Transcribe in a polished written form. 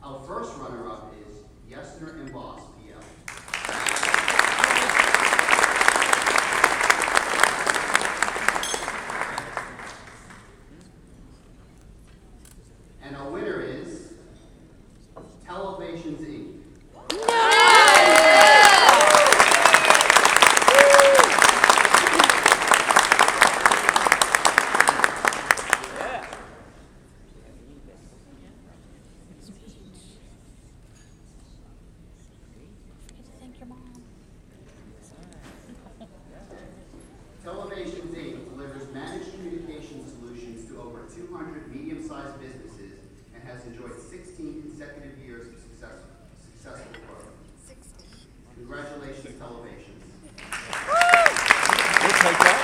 Our first runner-up is Yesner and Boss, PL. And our winner is Telovations, Inc. Telovations, Inc. delivers managed communication solutions to over 200 medium-sized businesses and has enjoyed 16 consecutive years of successful growth. Congratulations, Telovations. We'll take that.